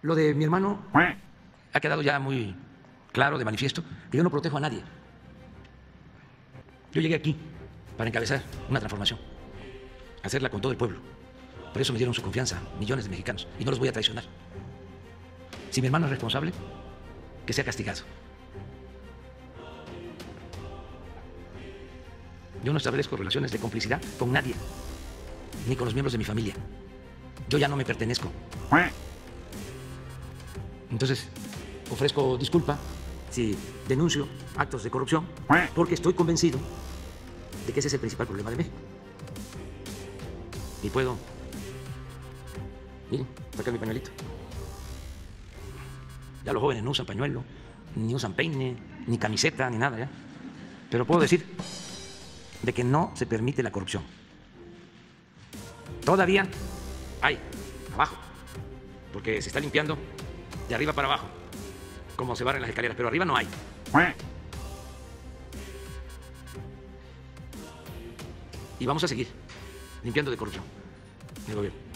Lo de mi hermano ha quedado ya muy claro, de manifiesto, que yo no protejo a nadie. Yo llegué aquí para encabezar una transformación, hacerla con todo el pueblo. Por eso me dieron su confianza millones de mexicanos y no los voy a traicionar. Si mi hermano es responsable, que sea castigado. Yo no establezco relaciones de complicidad con nadie, ni con los miembros de mi familia. Yo ya no me pertenezco. Entonces, ofrezco disculpa si denuncio actos de corrupción, porque estoy convencido de que ese es el principal problema de México. Y puedo, miren, sacar mi pañuelito. Ya los jóvenes no usan pañuelo, ni usan peine, ni camiseta, ni nada, ¿ya? Pero puedo decir de que no se permite la corrupción. Todavía hay abajo, porque se está limpiando de arriba para abajo, como se barren las escaleras, pero arriba no hay. Y vamos a seguir limpiando de corrupción el gobierno.